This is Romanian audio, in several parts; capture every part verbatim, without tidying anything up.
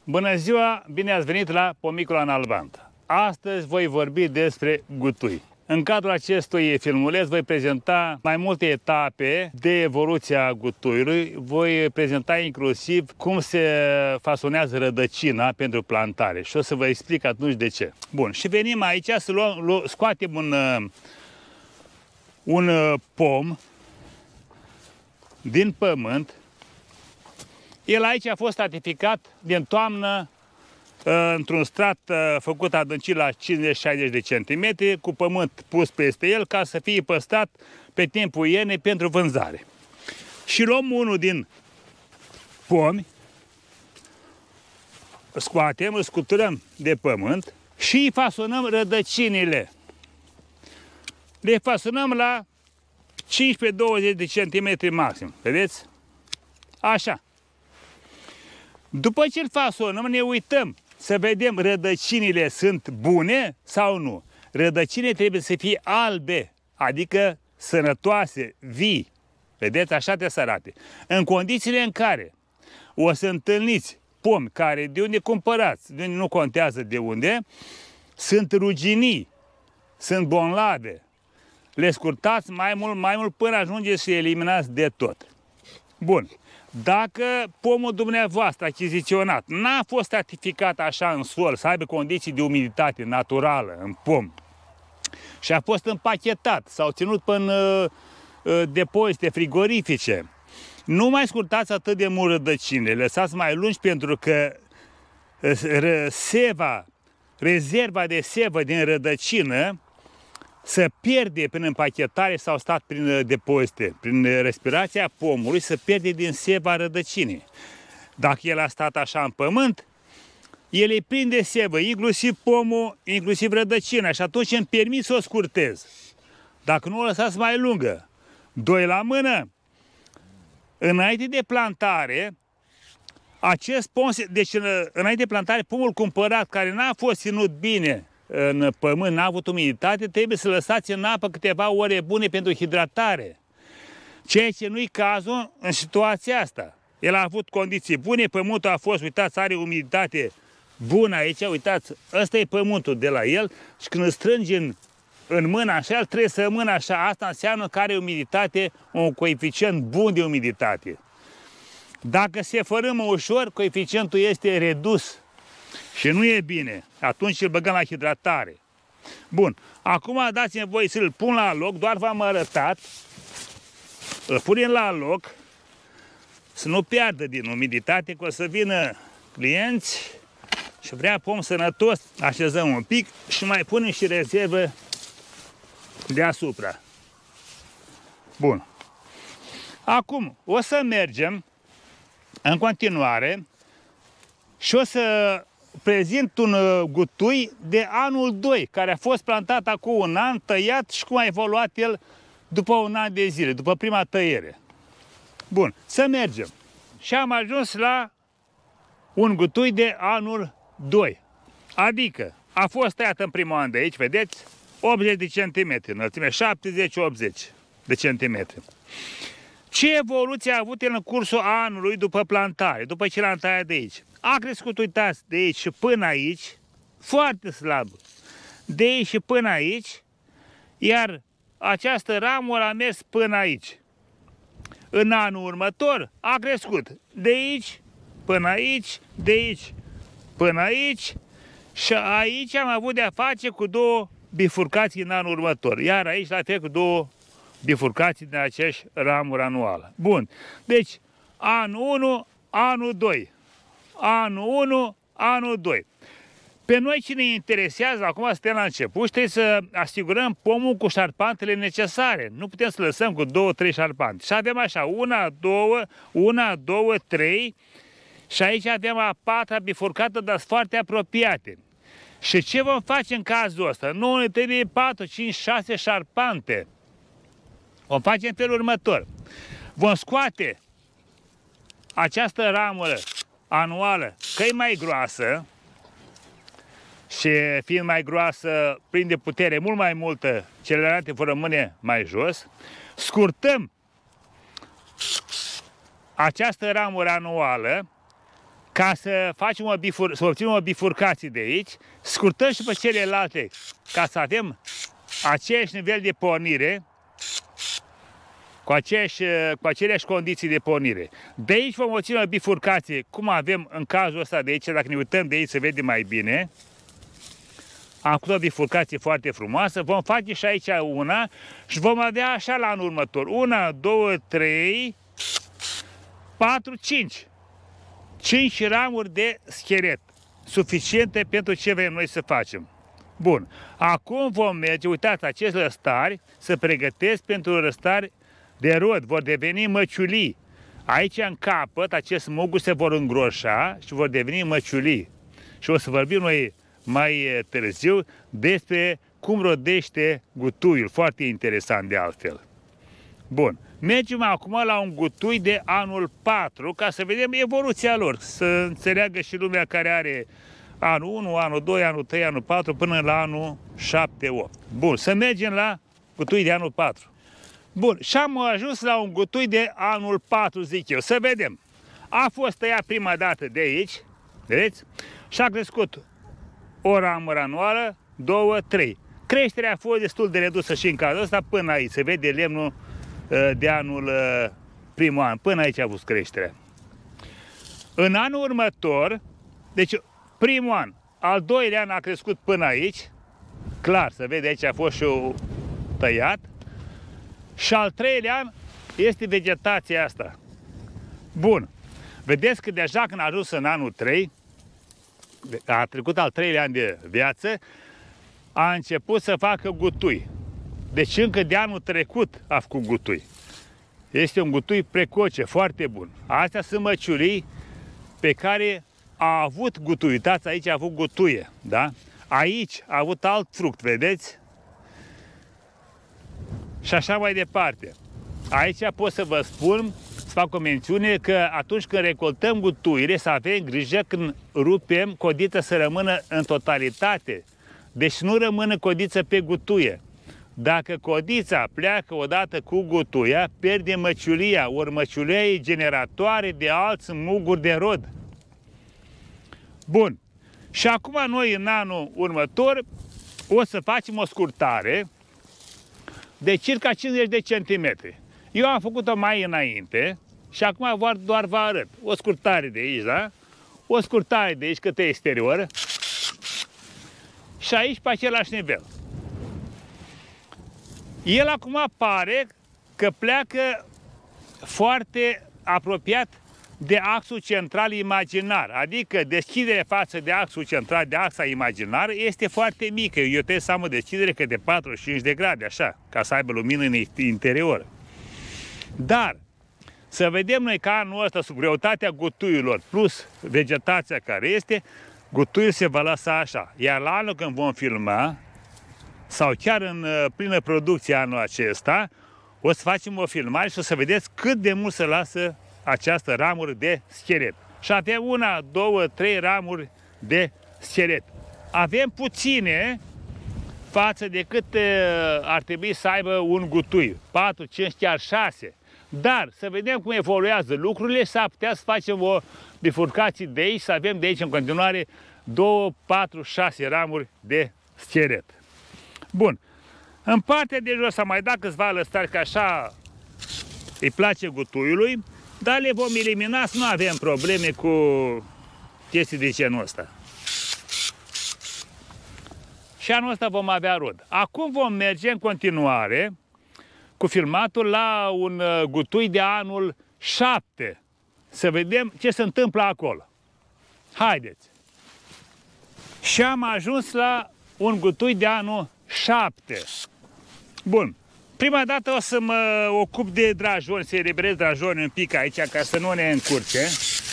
Bună ziua, bine ați venit la Pomicul Analbant. Astăzi voi vorbi despre gutui. În cadrul acestui filmuleț voi prezenta mai multe etape de evoluția gutuiului. Voi prezenta inclusiv cum se fasonează rădăcina pentru plantare și o să vă explic atunci de ce. Bun, și venim aici să luăm, lu scoatem un, un pom din pământ. El aici a fost stratificat din toamnă într-un strat făcut adâncit la cincizeci șaizeci de centimetri, cu pământ pus peste el ca să fie păstrat pe timpul iernii pentru vânzare. Și luăm unul din pomi, scoatem, îl scuturăm de pământ și îi fasonăm rădăcinile. Le fasonăm la cincisprezece douăzeci de centimetri maxim, vedeți? Așa. După ce îl fasonăm, ne uităm să vedem rădăcinile sunt bune sau nu. Rădăcinile trebuie să fie albe, adică sănătoase, vii. Vedeți? Așa trebuie să arate. În condițiile în care o să întâlniți pomi care de unde cumpărați, de unde nu contează de unde, sunt ruginii, sunt bonlave. Le scurtați mai mult, mai mult până ajungeți să eliminați de tot. Bun. Dacă pomul dumneavoastră achiziționat n-a fost stratificat așa în sol, să aibă condiții de umiditate naturală în pom și a fost împachetat sau ținut până uh, depozite frigorifice, nu mai scurtați atât de mult rădăcinile, lăsați mai lungi, pentru că uh, seva, rezerva de sevă din rădăcină să pierde prin împachetare sau stat prin depozite, prin respirația pomului, să pierde din seva rădăcinii. Dacă el a stat așa în pământ, el îi prinde sevă, inclusiv pomul, inclusiv rădăcina, și atunci îmi permit să o scurtez. Dacă nu o lăsați mai lungă, doi la mână, înainte de plantare, acest pom, deci înainte de plantare, pomul cumpărat, care n-a fost ținut bine în pământ, n-a avut umiditate, trebuie să lăsați în apă câteva ore bune pentru hidratare. Ceea ce nu-i cazul în situația asta. El a avut condiții bune, pământul a fost, uitați, are umiditate bună aici, uitați, ăsta e pământul de la el și când îl strângi în, în mână așa, el trebuie să rămână așa. Asta înseamnă că are umiditate, un coeficient bun de umiditate. Dacă se fărâmă ușor, coeficientul este redus. Și nu e bine. Atunci îl băgăm la hidratare. Bun. Acum dați-mi voi să-l pun la loc. Doar v-am arătat. Îl punem la loc. Să nu piardă din umiditate, că o să vină clienți și vrea pom sănătos. Așezăm un pic și mai punem și rezervă deasupra. Bun. Acum o să mergem în continuare și o să prezint un gutui de anul doi, care a fost plantat acum un an, tăiat și cum a evoluat el după un an de zile, după prima tăiere. Bun, să mergem. Și am ajuns la un gutui de anul doi. Adică a fost tăiat în primul an de aici, vedeți? optzeci de centimetri înălțime, șaptezeci optzeci de centimetri. Ce evoluție a avut el în cursul anului după plantare, după ce l-am tăiat de aici? A crescut, uitați, de aici și până aici, foarte slab. De aici și până aici, iar această ramură a mers până aici. În anul următor a crescut de aici până aici, de aici până aici și aici am avut de-a face cu două bifurcații în anul următor. Iar aici la fel cu două bifurcații din aceeași ramură anuală. Bun, deci anul unu, anul doi. Anul unu, anul doi. Pe noi ce ne interesează, acum suntem la început, trebuie să asigurăm pomul cu șarpantele necesare. Nu putem să lăsăm cu două, trei șarpante. Și avem așa, una, două, una, două, trei și aici avem a patra bifurcată, dar foarte apropiate. Și ce vom face în cazul ăsta? Nu ne trebuie patru, cinci, șase șarpante. Vom face în felul următor. Vom scoate această ramură anuală, că e mai groasă și fiind mai groasă, prinde putere mult mai multă, celelalte vor rămâne mai jos. Scurtăm această ramură anuală Ca să facem o bifur, să obținem o bifurcație de aici, scurtăm și pe celelalte, ca să avem același nivel de pornire, cu, aceeași, cu aceleași condiții de pornire. De aici vom obține o bifurcație, cum avem în cazul ăsta de aici, dacă ne uităm de aici se vede mai bine. Am făcut o bifurcație foarte frumoasă, vom face și aici una și vom avea așa la anul următor. Una, două, trei, patru, cinci. Cinci ramuri de schelet, suficiente pentru ce vrem noi să facem. Bun, acum vom merge, uitați, acest răstari se pregătesc pentru răstari de rod, vor deveni măciulii. Aici în capăt, acest muguri se vor îngroșa și vor deveni măciulii. Și o să vorbim noi mai târziu despre cum rodește gutuiul, foarte interesant de altfel. Bun, mergem acum la un gutui de anul patru, ca să vedem evoluția lor, să înțeleagă și lumea care are anul unu, anul doi, anul trei, anul patru, până la anul șapte opt. Bun, să mergem la gutui de anul patru. Bun, și am ajuns la un gutui de anul patru, zic eu, să vedem. A fost tăiat prima dată de aici, vedeți? Și a crescut o ramură anuală, două, trei. Creșterea a fost destul de redusă și în cazul ăsta până aici, se vede lemnul de anul primul an, până aici a avut creșterea. În anul următor, deci primul an, al doilea an a crescut până aici, clar, se vede aici a fost și tăiat, și al treilea an este vegetația asta. Bun, vedeți că deja când a ajuns în anul trei, a trecut al treilea an de viață, a început să facă gutui. Deci încă de anul trecut a făcut gutui. Este un gutui precoce, foarte bun. Astea sunt măciulii pe care a avut gutui. Uitați, aici a avut gutuie, da? Aici a avut alt fruct, vedeți? Și așa mai departe. Aici pot să vă spun, să fac o mențiune, că atunci când recoltăm gutuire, să avem grijă când rupem codița să rămână în totalitate. Deci nu rămână codița pe gutuie. Dacă codița pleacă odată cu gutuia, pierde măciulia, ori măciulia e generatoare de alți muguri de rod. Bun. Și acum noi în anul următor o să facem o scurtare de circa cincizeci de centimetri. Eu am făcut-o mai înainte și acum doar vă arăt. O scurtare de aici, da? O scurtare de aici către exterior și aici pe același nivel. El acum pare că pleacă foarte apropiat de axul central imaginar, adică deschiderea față de axul central, de axa imaginar, este foarte mică. Eu trebuie să am o deschidere că de patruzeci și cinci de grade, așa, ca să aibă lumină în interior. Dar, să vedem noi că anul ăsta, sub greutatea gutuiilor plus vegetația care este, gutuiul se va lăsa așa. Iar la anul când vom filma, sau chiar în plină producție anul acesta, o să facem o filmare și o să vedeți cât de mult se lasă această ramură de schelet. Și avem una, două, trei ramuri de schelet. Avem puține față de cât ar trebui să aibă un gutui. patru, cinci, chiar șase. Dar să vedem cum evoluează lucrurile, s-ar putea să facem o bifurcație de aici, să avem de aici în continuare două, patru, șase ramuri de schelet. Bun. În partea de jos am mai dat câțiva lăstari, că așa îi place gutuiului, dar le vom elimina să nu avem probleme cu chestii de genul ăsta. Și anul ăsta vom avea rod. Acum vom merge în continuare cu filmatul la un gutui de anul șapte. Să vedem ce se întâmplă acolo. Haideți! Și am ajuns la un gutui de anul șapte. Bun. Prima dată o să mă ocup de drajoni, să eliberez drajoni un pic aici, ca să nu ne încurce.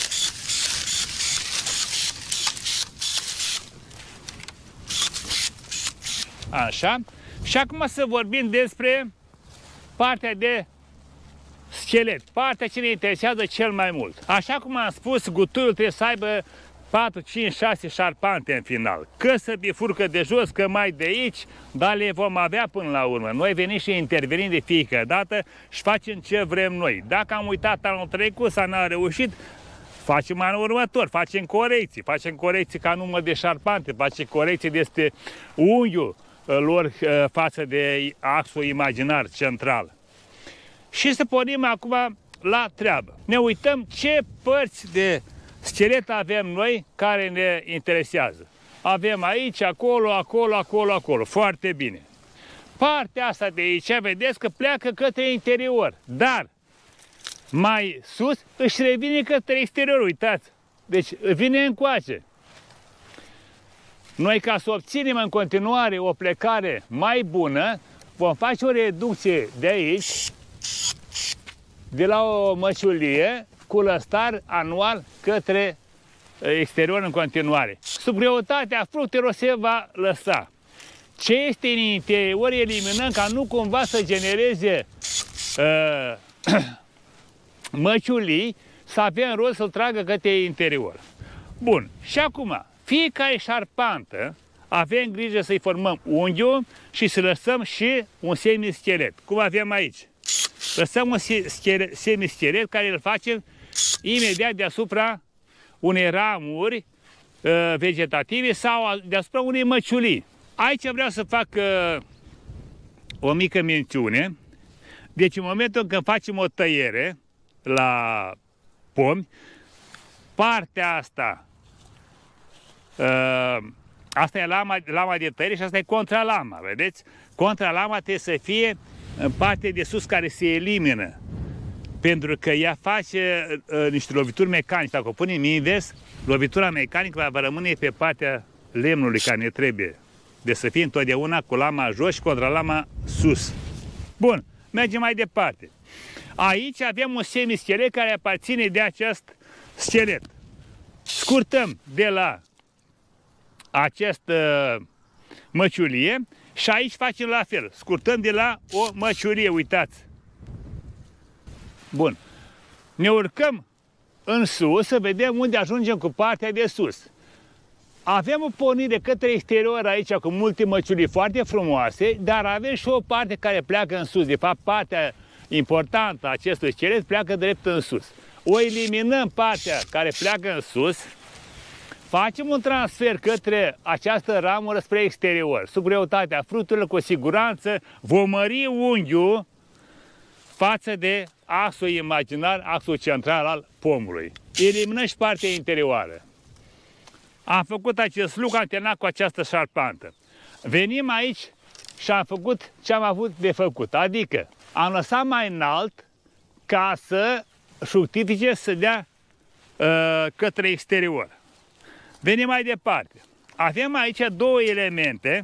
Așa. Și acum să vorbim despre partea de schelet. Partea ce ne interesează cel mai mult. Așa cum am spus, gutuiul trebuie să aibă patru, cinci, șase șarpante în final. Că să bifurcă de jos, că mai de aici, dar le vom avea până la urmă. Noi venim și intervenim de fiecare dată și facem ce vrem noi. Dacă am uitat anul trecut sau n-a reușit, Facem anul următor, facem corecții, facem corecții ca număr de șarpante, facem corecții de este unghiul lor față de axul imaginar central. Și să pornim acum la treabă. Ne uităm ce părți de schelet avem noi care ne interesează. Avem aici, acolo, acolo, acolo, acolo. Foarte bine. Partea asta de aici, vedeți că pleacă către interior, dar mai sus își revine către exterior, uitați. Deci vine încoace. Noi, ca să obținem în continuare o plecare mai bună, vom face o reducție de aici, de la o măciulie, cu lăstar anual către exterior în continuare. Sub greutatea fructelor se va lăsa. Ce este în interior eliminăm ca nu cumva să genereze uh, măciulii, să avem rost să-l tragă către interior. Bun, și acum, fiecare șarpantă avem grijă să-i formăm unghiul și să lăsăm și un semischelet, cum avem aici. Lăsăm un semischelet care îl facem imediat deasupra unei ramuri uh, vegetative sau deasupra unei măciulii. Aici vreau să fac uh, o mică mențiune. Deci în momentul când facem o tăiere la pomi, partea asta, uh, asta e lama, lama de tăiere și asta e contralama, vedeți? Contralama trebuie să fie în partea de sus care se elimină, pentru că ea face uh, niște lovituri mecanice. Dacă o punem invers, lovitura mecanică va rămâne pe partea lemnului care ne trebuie. De să fie întotdeauna cu lama jos și contralama sus. Bun, mergem mai departe. Aici avem un semischelet care aparține de acest schelet. Scurtăm de la această măciulie și aici facem la fel. Scurtăm de la o măciulie, uitați. Bun. Ne urcăm în sus să vedem unde ajungem cu partea de sus. Avem o pornire către exterior aici cu multe măciulii foarte frumoase, dar avem și o parte care pleacă în sus. De fapt, partea importantă a acestui schelet pleacă drept în sus. O eliminăm partea care pleacă în sus, facem un transfer către această ramură spre exterior. Sub greutatea fructelor, cu siguranță, vom mări unghiul față de axul imaginar, axul central al pomului. Eliminăm și partea interioară. Am făcut acest lucru, am terminat cu această șarpantă. Venim aici și am făcut ce am avut de făcut. Adică am lăsat mai înalt ca să fructifice, să dea uh, către exterior. Venim mai departe. Avem aici două elemente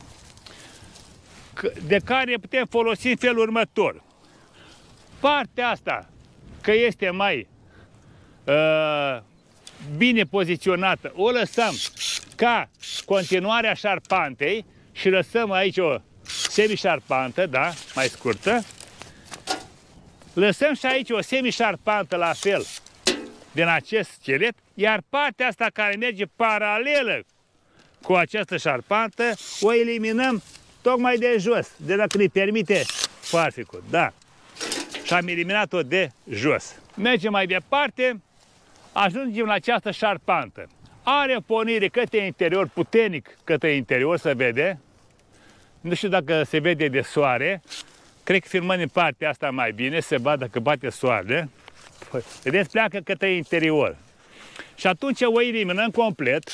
de care putem folosi în felul următor. Partea asta, că este mai uh, bine poziționată, o lăsăm ca continuarea șarpantei și lăsăm aici o semișarpantă, da, mai scurtă. Lăsăm și aici o semișarpantă la fel din acest schelet, iar partea asta care merge paralelă cu această șarpantă o eliminăm tocmai de jos, de la când îi permite farficul, da. Și am eliminat-o de jos. Mergem mai departe, ajungem la această șarpantă. Are o pornire către interior, puternic către interior, se vede. Nu știu dacă se vede de soare. Cred că filmăm în partea asta mai bine, se vadă că bate soarele. Vedeți, pleacă către interior. Și atunci o eliminăm complet.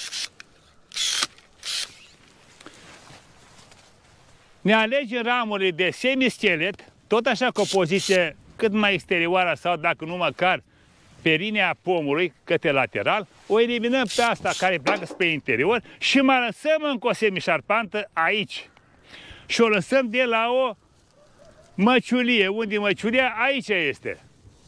Ne alegem ramurile de semischelet, tot așa cu o poziție cât mai exterioară sau dacă nu măcar pe linia pomului către lateral, o eliminăm pe asta care pleacă spre interior și mai lăsăm încă o semișarpantă aici. Și o lăsăm de la o măciulie. Unde măciulia? Aici este.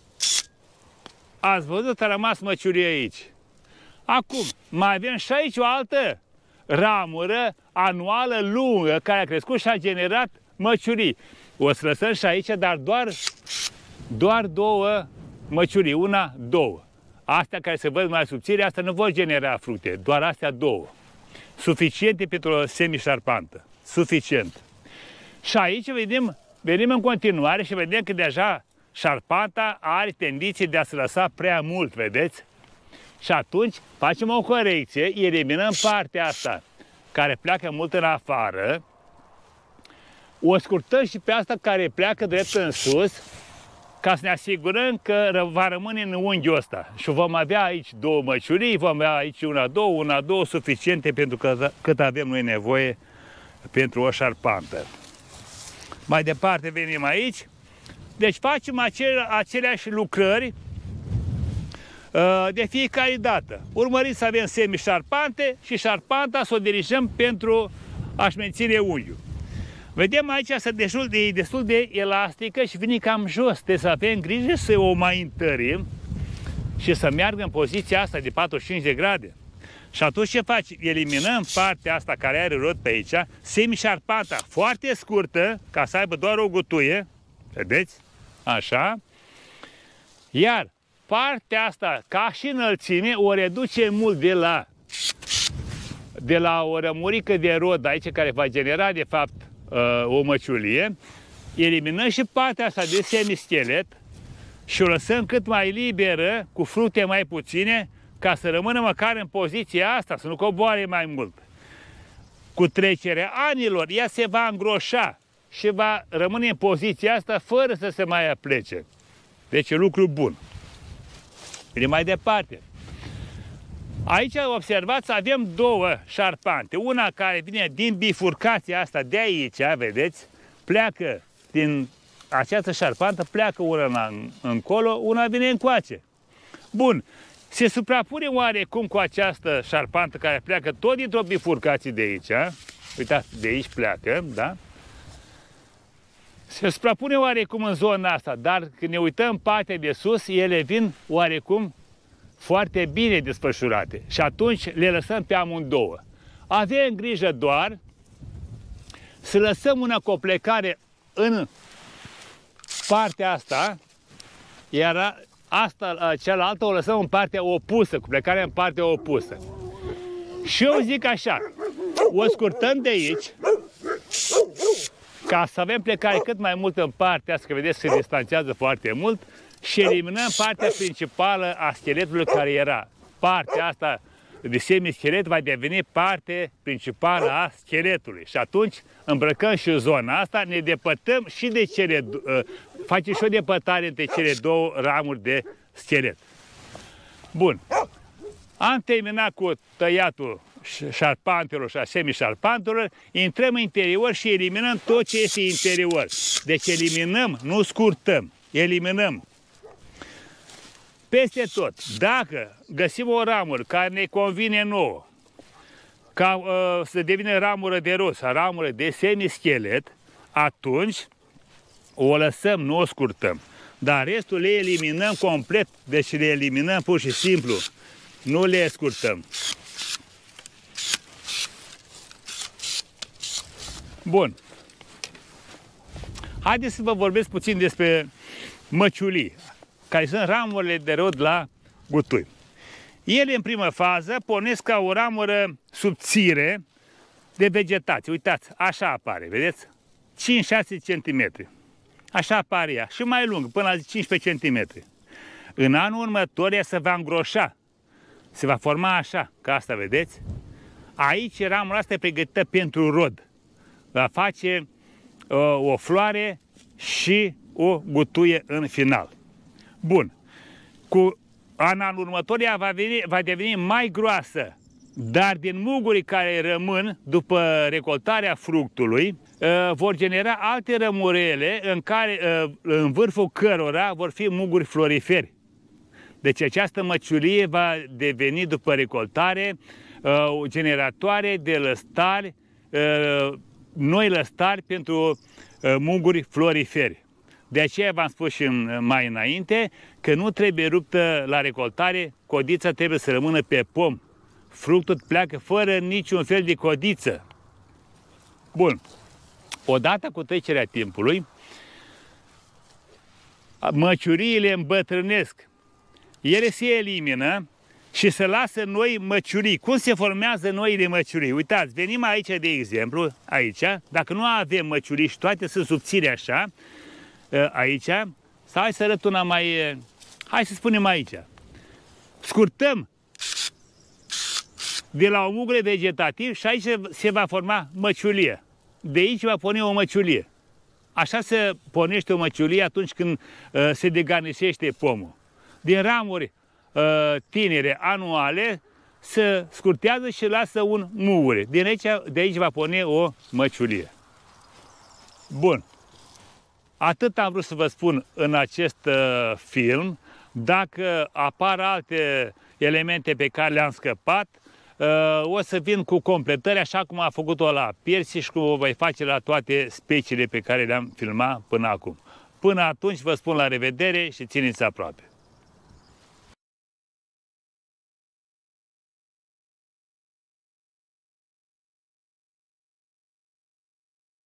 Ați văzut, a rămas măciulie aici. Acum, mai avem și aici o altă ramură anuală lungă care a crescut și a generat măciulii. O să lăsăm și aici, dar doar, doar două măciulii, una, două. Astea care se văd mai subțire, astea nu vor genera fructe, doar astea două. Suficiente pentru o semișarpantă. Suficient. Și aici vedem, venim în continuare și vedem că deja șarpanta are tendințe de a se lăsa prea mult, vedeți? Și atunci facem o corecție, eliminăm partea asta care pleacă mult în afară, o scurtăm și pe asta care pleacă drept în sus, ca să ne asigurăm că va rămâne în unghiul ăsta. Și vom avea aici două măciurii, vom avea aici una, două, una, două, suficiente pentru că, cât avem noi nevoie pentru o șarpantă. Mai departe venim aici. Deci facem acele, aceleași lucrări uh, de fiecare dată. Urmăriți să avem semi-șarpante și șarpanta să o dirijăm pentru a-și menține unghiul. Vedem aici că destul de, destul de elastică și vine cam jos. Trebuie să avem grijă să o mai întărim și să meargă în poziția asta de patruzeci și cinci de grade. Și atunci ce faci? Eliminăm partea asta care are rod pe aici, semi-șarpanta foarte scurtă, ca să aibă doar o gutuie, vedeți? Așa. Iar partea asta, ca și înălțime, o reduce mult de la, de la o rămurică de rod aici, care va genera, de fapt, o măciulie. Eliminăm și partea asta de semischelet și o lăsăm cât mai liberă, cu fructe mai puține, ca să rămână măcar în poziția asta, să nu coboare mai mult. Cu trecerea anilor, ea se va îngroșa și va rămâne în poziția asta fără să se mai aplece. Deci e lucru bun. Bine, mai departe. Aici, observați, avem două șarpante. Una care vine din bifurcația asta de aici, vedeți? Pleacă din această șarpantă, pleacă una încolo, una vine încoace. Bun. Se suprapune oarecum cu această șarpantă care pleacă tot dintr-o bifurcație de aici. Uitați, de aici pleacă, da? Se suprapune oarecum în zona asta, dar când ne uităm partea de sus, ele vin oarecum foarte bine desfășurate. Și atunci le lăsăm pe amândouă. Avem grijă doar să lăsăm una cu o plecare în partea asta, iar asta, cealaltă, o lăsăm în partea opusă, cu plecarea în partea opusă. Și eu zic așa, o scurtăm de aici, ca să avem plecare cât mai mult în partea asta, că vedeți, se distanțează foarte mult, și eliminăm partea principală a scheletului care era. Partea asta de semi-schelet va deveni parte principală a scheletului. Și atunci îmbrăcăm și zona asta, ne depătăm și de cele, face și o depătare între cele două ramuri de schelet. Bun. Am terminat cu tăiatul șarpantelor și a semi-șarpantelor, intrăm în interior și eliminăm tot ce este interior. Deci eliminăm, nu scurtăm, eliminăm. Peste tot, dacă găsim o ramură care ne convine nouă, ca uh, să devină ramură de roz sau ramură de semi-schelet, atunci o lăsăm, nu o scurtăm. Dar restul le eliminăm complet, deci le eliminăm pur și simplu, nu le scurtăm. Bun. Haideți să vă vorbesc puțin despre măciulii, care sunt ramurile de rod la gutui. Ele, în primă fază, pornesc ca o ramură subțire de vegetație. Uitați, așa apare, vedeți? cinci șase centimetri. Așa apare ea. Și mai lung, până la cincisprezece centimetri. În anul următor, ea se va îngroșa. Se va forma așa, ca asta, vedeți? Aici, ramura asta e pregătită pentru rod. Va face uh, o floare și o gutuie în final. Bun. Cu în anul următor ea va, veni, va deveni mai groasă, dar din mugurii care rămân după recoltarea fructului, uh, vor genera alte rămurele în, care, uh, în vârful cărora vor fi muguri floriferi. Deci această măciulie va deveni după recoltare uh, generatoare de lăstari, uh, noi lăstari pentru uh, muguri floriferi. De aceea v-am spus și mai înainte că nu trebuie ruptă la recoltare, codița trebuie să rămână pe pom. Fructul pleacă fără niciun fel de codiță. Bun. Odată cu trecerea timpului, măciuriile îmbătrânesc. Ele se elimină și se lasă noi măciurii. Cum se formează noile măciurii? Uitați, venim aici, de exemplu, aici, dacă nu avem măciurii și toate sunt subțiri așa, aici, sau hai să arăt una mai, hai să spunem aici. Scurtăm de la un mugure vegetativ și aici se va forma măciulie. De aici va porni o măciulie. Așa se pornește o măciulie atunci când uh, se degarnisește pomul. Din ramuri uh, tinere, anuale, se scurtează și lasă un mugure. Din aici, de aici va porni o măciulie. Bun. Atât am vrut să vă spun în acest uh, film. Dacă apar alte elemente pe care le-am scăpat, uh, o să vin cu completări, așa cum a făcut-o la piersi și cum o voi face la toate speciile pe care le-am filmat până acum. Până atunci vă spun la revedere și țineți aproape.